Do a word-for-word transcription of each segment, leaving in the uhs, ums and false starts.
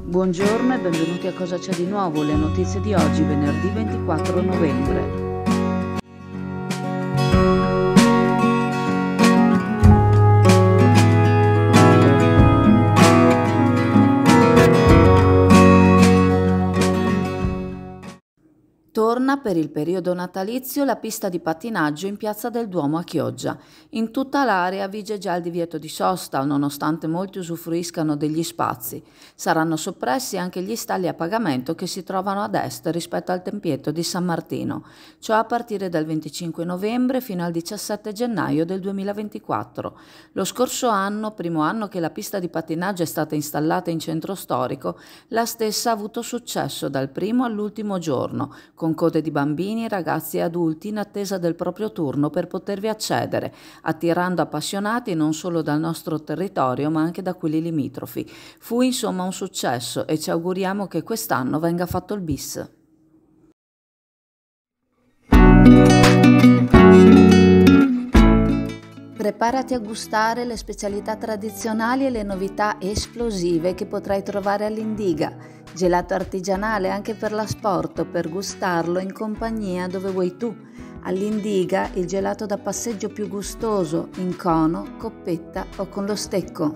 Buongiorno e benvenuti a Cosa c'è di nuovo, le notizie di oggi, venerdì ventiquattro novembre. Torna per il periodo natalizio la pista di pattinaggio in Piazza del Duomo a Chioggia. In tutta l'area vige già il divieto di sosta, nonostante molti usufruiscano degli spazi. Saranno soppressi anche gli stalli a pagamento che si trovano ad est rispetto al tempietto di San Martino, ciò a partire dal venticinque novembre fino al diciassette gennaio del duemilaventiquattro. Lo scorso anno, primo anno che la pista di pattinaggio è stata installata in centro storico, la stessa ha avuto successo dal primo all'ultimo giorno, con code di bambini, ragazzi e adulti in attesa del proprio turno per potervi accedere, attirando appassionati non solo dal nostro territorio ma anche da quelli limitrofi. Fu insomma un successo e ci auguriamo che quest'anno venga fatto il bis. Preparati a gustare le specialità tradizionali e le novità esplosive che potrai trovare all'Indiga. Gelato artigianale anche per l'asporto, per gustarlo in compagnia dove vuoi tu. All'Indiga il gelato da passeggio più gustoso, in cono, coppetta o con lo stecco.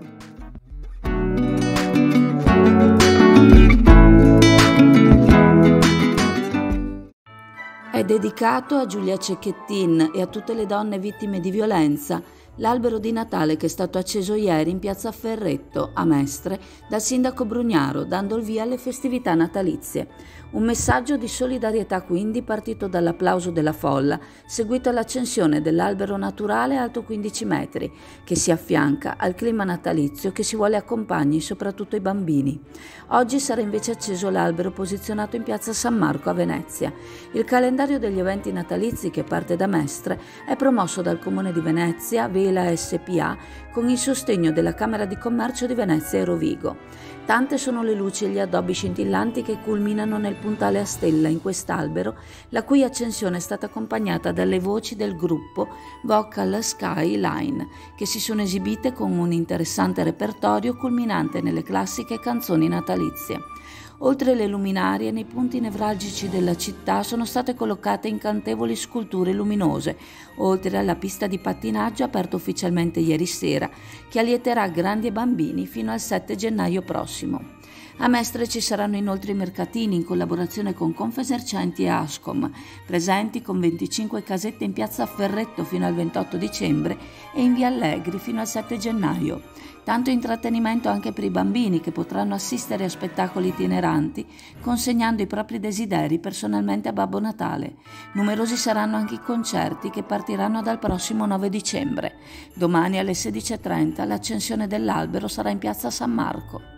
È dedicato a Giulia Cecchettin e a tutte le donne vittime di violenza l'albero di Natale che è stato acceso ieri in piazza Ferretto, a Mestre, dal sindaco Brugnaro, dando il via alle festività natalizie. Un messaggio di solidarietà quindi partito dall'applauso della folla, seguito all'accensione dell'albero naturale alto quindici metri, che si affianca al clima natalizio che si vuole accompagni soprattutto i bambini. Oggi sarà invece acceso l'albero posizionato in piazza San Marco a Venezia. Il calendario degli eventi natalizi che parte da Mestre è promosso dal Comune di Venezia, Vela S P A, con il sostegno della Camera di Commercio di Venezia e Rovigo. Tante sono le luci e gli addobbi scintillanti che culminano nel puntale a stella in quest'albero, la cui accensione è stata accompagnata dalle voci del gruppo Vocal Sky Line, che si sono esibite con un interessante repertorio culminante nelle classiche canzoni natalizie. Oltre le luminarie, nei punti nevralgici della città sono state collocate incantevoli sculture luminose, oltre alla pista di pattinaggio aperta ufficialmente ieri sera, che allieterà grandi e bambini fino al sette gennaio prossimo. A Mestre ci saranno inoltre i mercatini in collaborazione con Confesercenti e Ascom, presenti con venticinque casette in piazza Ferretto fino al ventotto dicembre e in via Allegri fino al sette gennaio. Tanto intrattenimento anche per i bambini che potranno assistere a spettacoli itineranti consegnando i propri desideri personalmente a Babbo Natale. Numerosi saranno anche i concerti che partiranno dal prossimo nove dicembre. Domani alle sedici e trenta l'accensione dell'albero sarà in piazza San Marco.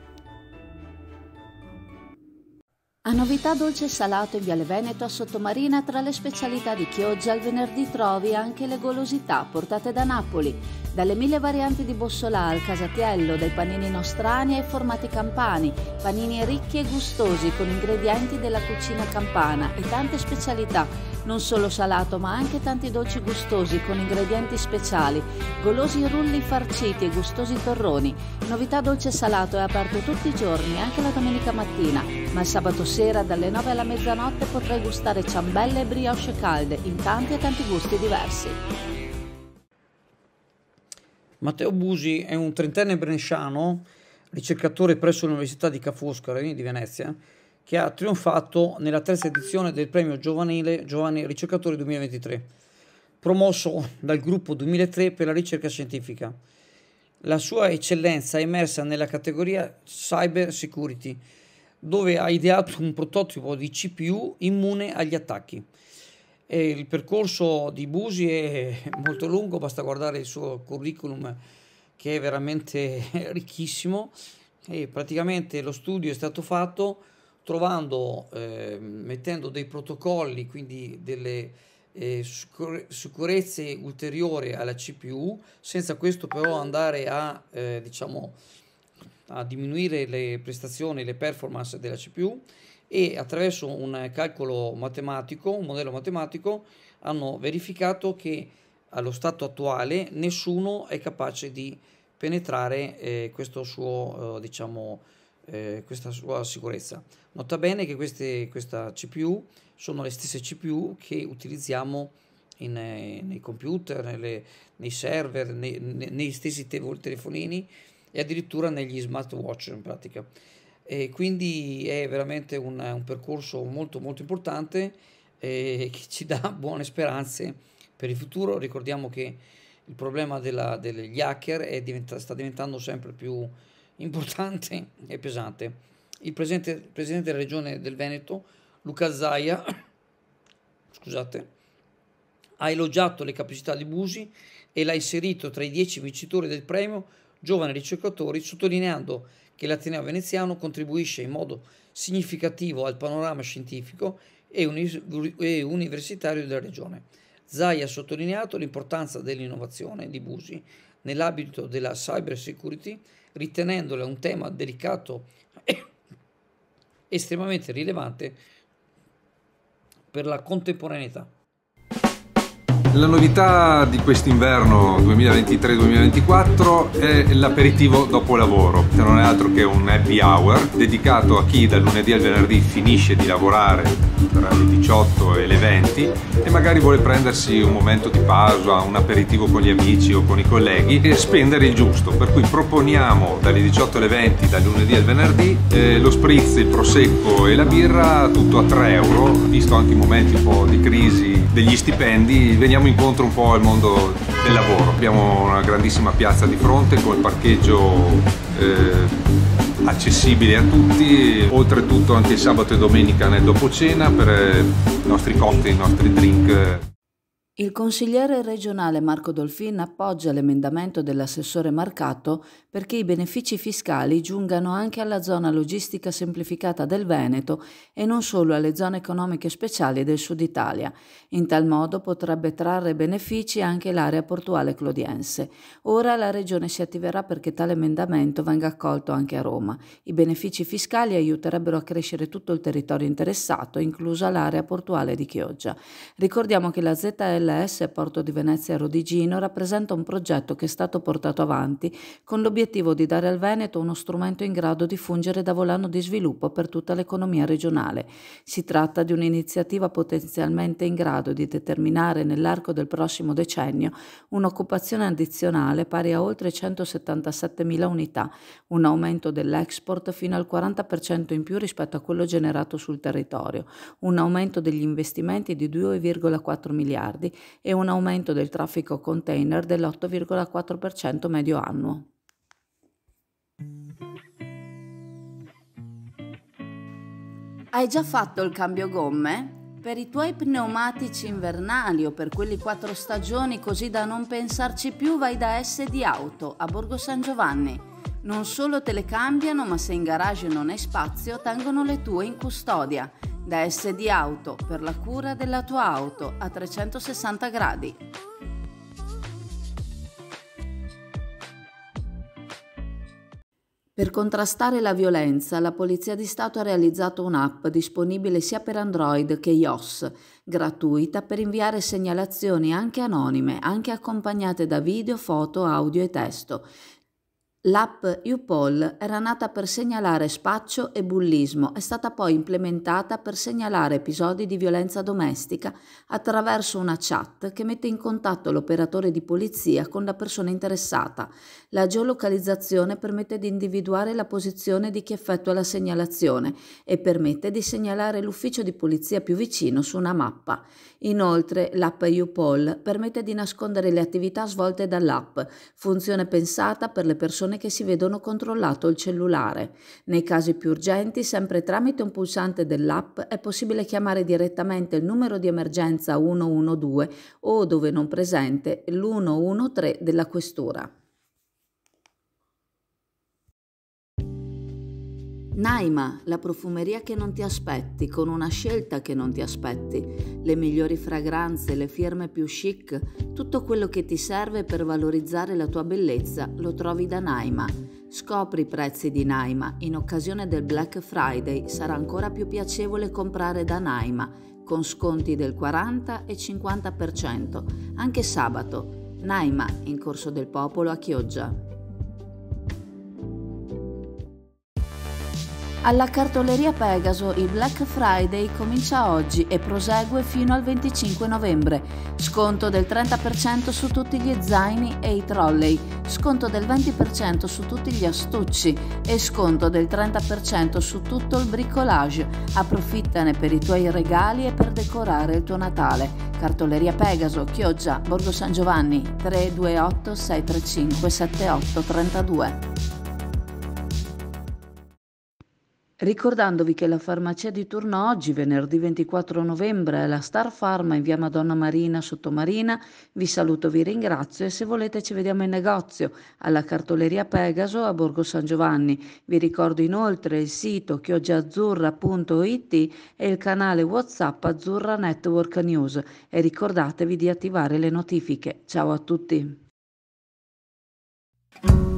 A novità dolce e salato in Viale Veneto a Sottomarina, tra le specialità di Chioggia, il venerdì trovi anche le golosità portate da Napoli, dalle mille varianti di bussolà al casatiello, dai panini nostrani ai formati campani, panini ricchi e gustosi con ingredienti della cucina campana e tante specialità, non solo salato ma anche tanti dolci gustosi con ingredienti speciali, golosi rulli farciti e gustosi torroni. Novità dolce e salato è aperto tutti i giorni, anche la domenica mattina, ma il sabato sera dalle nove alla mezzanotte potrai gustare ciambelle e brioche calde in tanti e tanti gusti diversi. Matteo Busi è un trentenne bresciano, ricercatore presso l'Università di Ca' Foscari di Venezia, che ha trionfato nella terza edizione del premio giovanile Giovane Ricercatore duemilaventitré, promosso dal gruppo duemilatré per la ricerca scientifica. La sua eccellenza è emersa nella categoria Cyber Security, dove ha ideato un prototipo di C P U immune agli attacchi. E il percorso di Busi è molto lungo, basta guardare il suo curriculum che è veramente ricchissimo, e praticamente lo studio è stato fatto trovando, eh, mettendo dei protocolli, quindi delle eh, sicurezze ulteriori alla C P U, senza questo però andare a, eh, diciamo, a diminuire le prestazioni, le performance della C P U, e attraverso un calcolo matematico, un modello matematico, hanno verificato che allo stato attuale nessuno è capace di penetrare eh, questo suo eh, diciamo eh, questa sua sicurezza. Nota bene che queste, questa C P U sono le stesse C P U che utilizziamo in, eh, nei computer, nelle, nei server, nei, nei, nei stessi te telefonini e addirittura negli smartwatch in pratica. E quindi è veramente un, un percorso molto molto importante eh, che ci dà buone speranze per il futuro. Ricordiamo che il problema della, degli hacker è diventa, sta diventando sempre più importante e pesante. Il presidente, presidente della regione del Veneto, Luca Zaia, scusate, ha elogiato le capacità di Busi e l'ha inserito tra i dieci vincitori del premio Giovani Ricercatori, sottolineando che l'Ateneo veneziano contribuisce in modo significativo al panorama scientifico e, uni- e universitario della regione. Zaia ha sottolineato l'importanza dell'innovazione di Busi nell'ambito della cyber security, ritenendola un tema delicato e estremamente rilevante per la contemporaneità. La novità di quest'inverno duemilaventitré duemilaventiquattro è l'aperitivo dopo lavoro, che non è altro che un happy hour dedicato a chi dal lunedì al venerdì finisce di lavorare tra le diciotto e le venti e magari vuole prendersi un momento di pausa, un aperitivo con gli amici o con i colleghi e spendere il giusto, per cui proponiamo dalle diciotto alle venti, dal lunedì al venerdì, eh, lo spritz, il prosecco e la birra tutto a tre euro, visto anche i momenti un po' di crisi degli stipendi, veniamo incontro un po' al mondo del lavoro. Abbiamo una grandissima piazza di fronte con il parcheggio eh, accessibile a tutti, oltretutto anche il sabato e domenica nel dopocena per i nostri cocktail, i nostri drink. Il consigliere regionale Marco Dolfin appoggia l'emendamento dell'assessore Marcato perché i benefici fiscali giungano anche alla zona logistica semplificata del Veneto e non solo alle zone economiche speciali del Sud Italia. In tal modo potrebbe trarre benefici anche l'area portuale clodiense. Ora la Regione si attiverà perché tale emendamento venga accolto anche a Roma. I benefici fiscali aiuterebbero a crescere tutto il territorio interessato, inclusa l'area portuale di Chioggia. Ricordiamo che la Z L L S Porto di Venezia Rodigino rappresenta un progetto che è stato portato avanti con l'obiettivo di dare al Veneto uno strumento in grado di fungere da volano di sviluppo per tutta l'economia regionale. Si tratta di un'iniziativa potenzialmente in grado di determinare nell'arco del prossimo decennio un'occupazione addizionale pari a oltre centosettantasettemila unità, un aumento dell'export fino al quaranta per cento in più rispetto a quello generato sul territorio, un aumento degli investimenti di due virgola quattro miliardi e un aumento del traffico container dell'otto virgola quattro per cento medio annuo. Hai già fatto il cambio gomme? Per i tuoi pneumatici invernali o per quelli quattro stagioni, così da non pensarci più, vai da S D Auto a Borgo San Giovanni. Non solo te le cambiano, ma se in garage non hai spazio, tengono le tue in custodia. Da S D Auto, per la cura della tua auto a trecentosessanta gradi. Per contrastare la violenza, la Polizia di Stato ha realizzato un'app disponibile sia per Android che iOS, gratuita per inviare segnalazioni anche anonime, anche accompagnate da video, foto, audio e testo. L'app U-Poll era nata per segnalare spaccio e bullismo, è stata poi implementata per segnalare episodi di violenza domestica attraverso una chat che mette in contatto l'operatore di polizia con la persona interessata. La geolocalizzazione permette di individuare la posizione di chi effettua la segnalazione e permette di segnalare l'ufficio di polizia più vicino su una mappa. Inoltre, l'app U-Poll permette di nascondere le attività svolte dall'app, funzione pensata per le persone che si vedono controllato il cellulare. Nei casi più urgenti, sempre tramite un pulsante dell'app, è possibile chiamare direttamente il numero di emergenza uno uno due o, dove non presente, l'uno uno tre della questura. Naima, la profumeria che non ti aspetti, con una scelta che non ti aspetti, le migliori fragranze, le firme più chic, tutto quello che ti serve per valorizzare la tua bellezza lo trovi da Naima. Scopri i prezzi di Naima, in occasione del Black Friday sarà ancora più piacevole comprare da Naima, con sconti del quaranta e cinquanta per cento, anche sabato. Naima, in Corso del Popolo a Chioggia. Alla cartoleria Pegaso il Black Friday comincia oggi e prosegue fino al venticinque novembre. Sconto del trenta per cento su tutti gli zaini e i trolley, sconto del venti per cento su tutti gli astucci e sconto del trenta per cento su tutto il bricolage. Approfittane per i tuoi regali e per decorare il tuo Natale. Cartoleria Pegaso, Chioggia, Borgo San Giovanni, tre due otto sei tre cinque sette otto tre due. Ricordandovi che la farmacia di turno oggi, venerdì ventiquattro novembre, è la Star Pharma in via Madonna Marina Sottomarina. Vi saluto, vi ringrazio e se volete ci vediamo in negozio alla cartoleria Pegaso a Borgo San Giovanni. Vi ricordo inoltre il sito chioggiaazzurra punto it e il canale WhatsApp Azzurra Network News e ricordatevi di attivare le notifiche. Ciao a tutti!